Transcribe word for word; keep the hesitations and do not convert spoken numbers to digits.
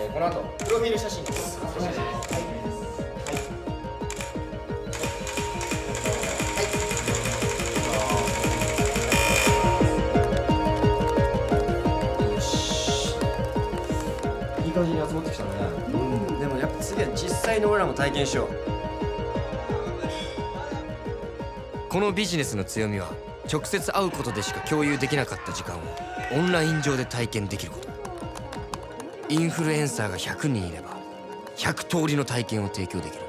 ー、この後プロフィール写真です。はいはいはい。よし、いい感じに集まってきたね。うん、でもやっぱ次は実際の俺らも体験しよう。 このビジネスの強みは直接会うことでしか共有できなかった時間をオンライン上で体験できること。インフルエンサーがひゃくにんいればひゃく通りの体験を提供できる。